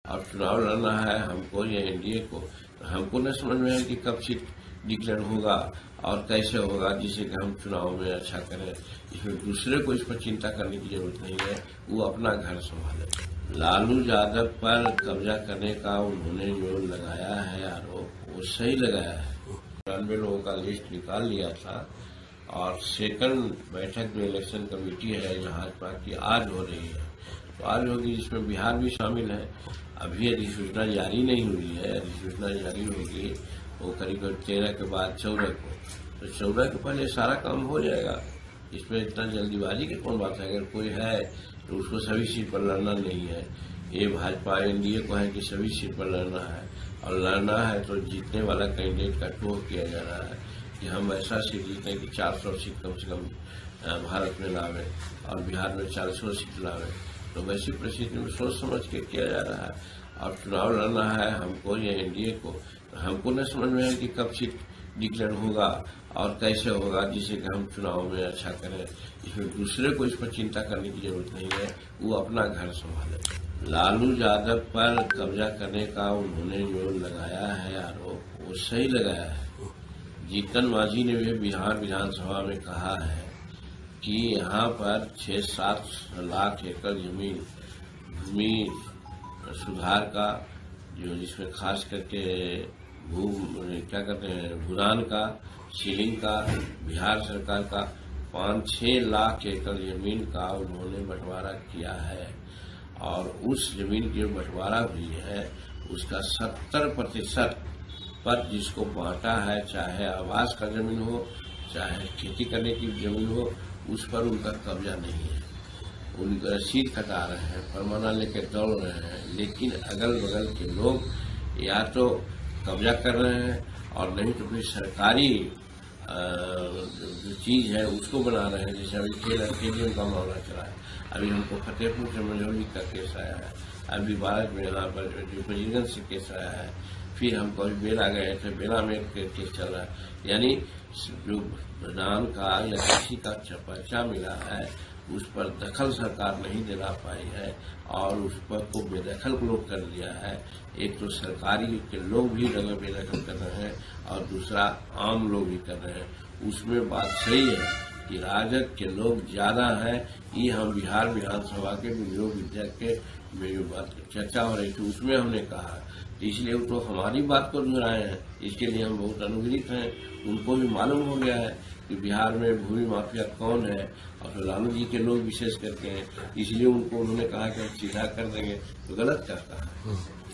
और चुनाव लड़ना है हमको या एनडीए को। हमको न समझ में है कि कब सीट डिक्लेयर होगा और कैसे होगा, जिससे कि हम चुनाव में अच्छा करें। इसमें दूसरे को इस पर चिंता करने की जरूरत नहीं है, वो अपना घर संभाले। लालू यादव पर कब्जा करने का उन्होंने जो लगाया है आरोप, वो सही लगाया है। 92 लोगों का लिस्ट निकाल लिया था और सेकंड बैठक जो इलेक्शन कमेटी है जो भाजपा की आज हो रही है, तो आज होगी, जिसमें बिहार भी शामिल है। अभी अधिसूचना जारी नहीं हुई है, अधिसूचना जारी होगी वो करीब 13 के बाद 14 को, तो 14 के पहले सारा काम हो जाएगा। इसमें इतना जल्दीबाजी की कौन बात है। अगर कोई है तो उसको सभी सीट पर लड़ना नहीं है। ये भाजपा एनडीए को है कि सभी सीट पर लड़ना है, और लड़ना है तो जीतने वाला कैंडिडेट का टोह किया जा रहा है कि हम ऐसा सीट जीतें कि 400 सीट कम से कम भारत में लावे और बिहार में 400 सीट लावे। तो वैसी परिस्थिति में सोच समझ के किया जा रहा है। और चुनाव लड़ना है हमको या एनडीए को। हमको न समझ में है कि कब सीट डिक्लेयर होगा और कैसे होगा, जिससे कि हम चुनाव में अच्छा करें। इसमें दूसरे को इस पर चिंता करने की जरूरत नहीं है, वो अपना घर संभाले। लालू यादव पर कब्जा करने का उन्होंने जो लगाया है आरोप, वो सही लगाया है। जीतन मांझी ने भी बिहार विधानसभा में कहा है कि यहाँ पर 6-7 लाख एकड़ जमीन भूमि सुधार का, जो जिसमें खास करके क्या कहते हैं भूदान का, सीलिंग का, बिहार सरकार का 5-6 लाख एकड़ जमीन का उन्होंने बंटवारा किया है। और उस जमीन की बंटवारा हुई है उसका 70% पर जिसको बांटा है, चाहे आवास का जमीन हो चाहे खेती करने की जमीन हो, उस पर उनका कब्जा नहीं है। उनका रसीद कटा रहे हैं, फरमाना लेकर दौड़ रहे हैं, लेकिन अगल बगल के लोग या तो कब्जा कर रहे हैं और नहीं तो फिर सरकारी जो चीज है उसको बना रहे हैं। जैसे अभी खेल का मामला चला है, अभी हमको फतेहपुर से मंझौली का केस आया है, अभी बारह बेला पर डिपोजिशन से केस आया है, फिर हम कभी बेला गए थे, बेला में केस चल रहा है। यानी जो दान का या किसी का पर्चा मिला है उस पर दखल सरकार नहीं दिला पाई है और उस पर को बेदखल लोग कर दिया है। एक तो सरकारी के लोग भी बेदखल कर रहे हैं और दूसरा आम लोग भी कर रहे हैं। उसमें बात सही है कि राजद के लोग ज्यादा हैं। ये हम बिहार विधानसभा के विनियोग विधेयक के में जो बात चर्चा हो रही थी उसमें हमने कहा, इसलिए वो तो हमारी बात को दोहराए हैं। इसके लिए हम बहुत अनुग्रहित हैं। उनको भी मालूम हो गया है कि बिहार में भूमि माफिया कौन है, और तो लालू जी के लोग विशेष करके हैं, इसलिए उनको उन्होंने कहा कि हम सीधा कर देंगे, तो गलत करता है।